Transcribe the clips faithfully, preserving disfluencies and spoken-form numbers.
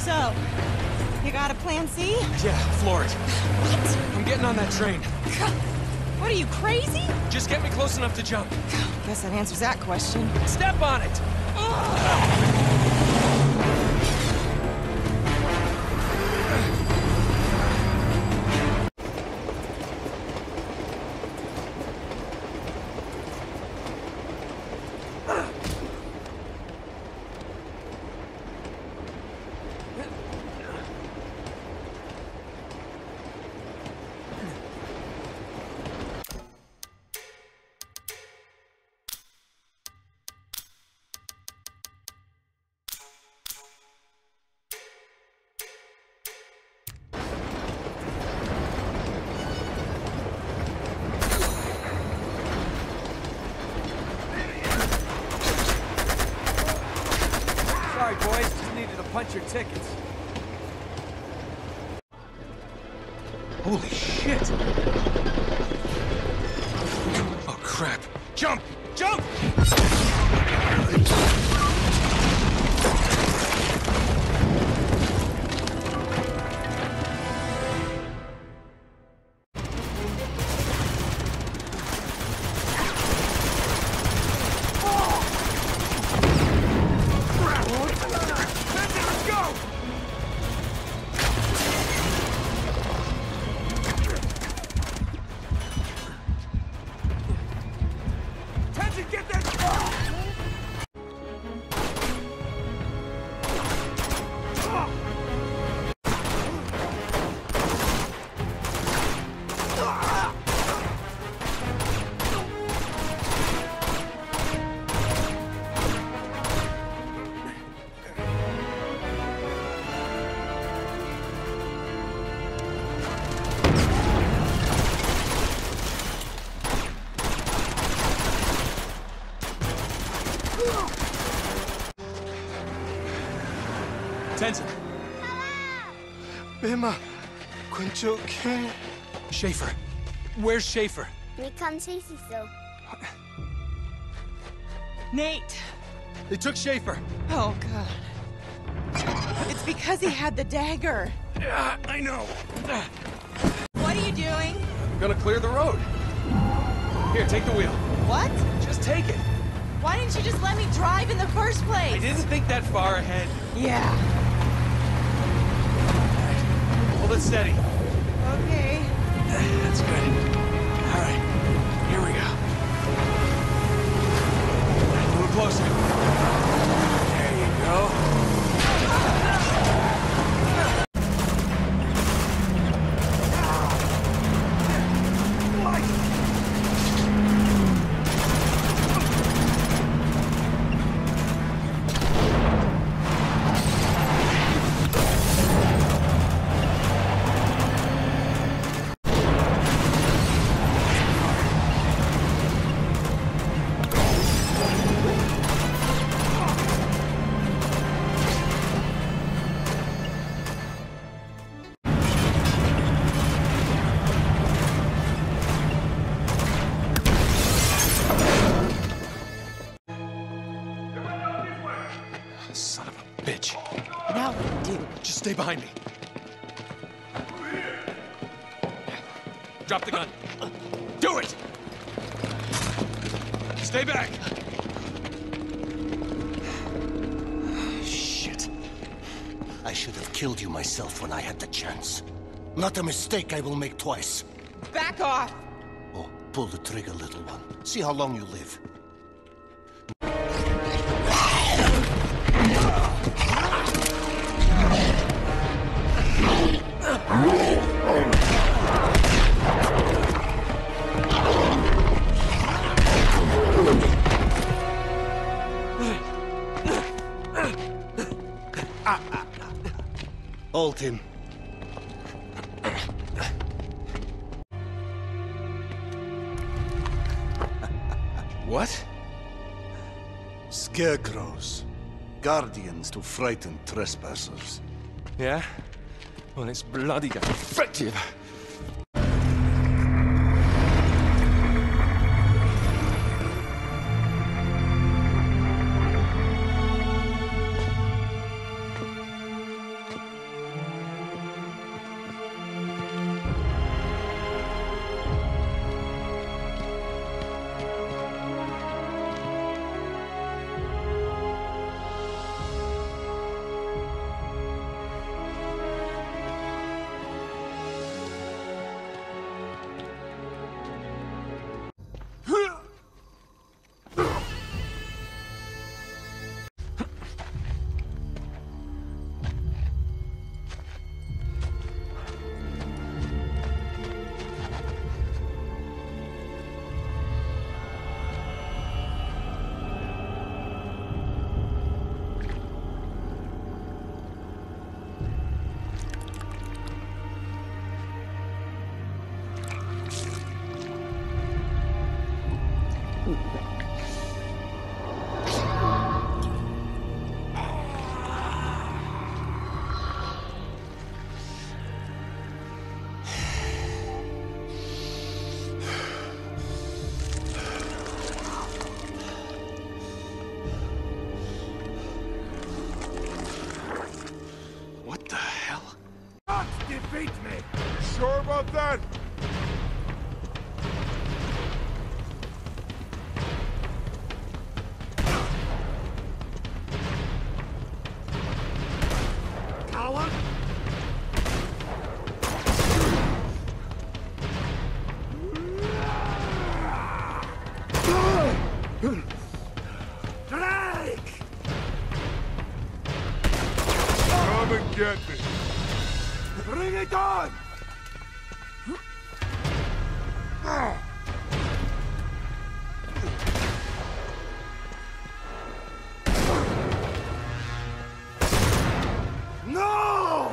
So, you got a plan C? Yeah, floor it. What? I'm getting on that train. What are you, crazy? Just get me close enough to jump. Guess that answers that question. Step on it! Sorry, boys. Just needed to punch your tickets. Holy shit! Oh, crap. Jump! Jump! Tenzin! Bema, Quinchoke. Schaefer. Where's Schaefer? We can't chase you so. Nate! They took Schaefer. Oh, God. It's because he had the dagger. Yeah, I know. What are you doing? I'm gonna clear the road. Here, take the wheel. What? Just take it. Why didn't you just let me drive in the first place? I didn't think that far ahead. Yeah. Hold it steady. Okay. That's good. All right, here we go. A little closer. There you go. Son of a bitch. Now what do you do? Just stay behind me. Drop the gun. Do it! Stay back! Shit. I should have killed you myself when I had the chance. Not a mistake I will make twice. Back off! Oh, pull the trigger, little one. See how long you live. Hold him. What? Scarecrows. Guardians to frighten trespassers. Yeah? Well, it's bloody effective. sure about that? Coward! Drake! Come and get me. Bring it on! No!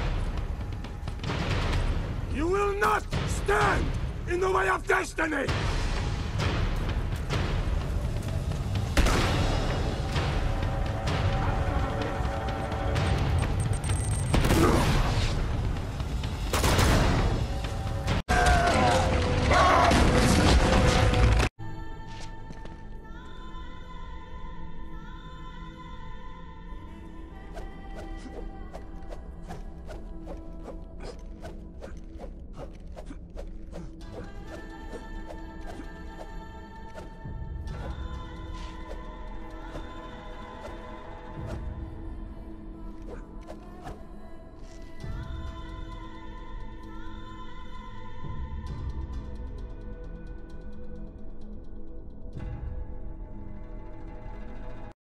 You will not stand in the way of destiny!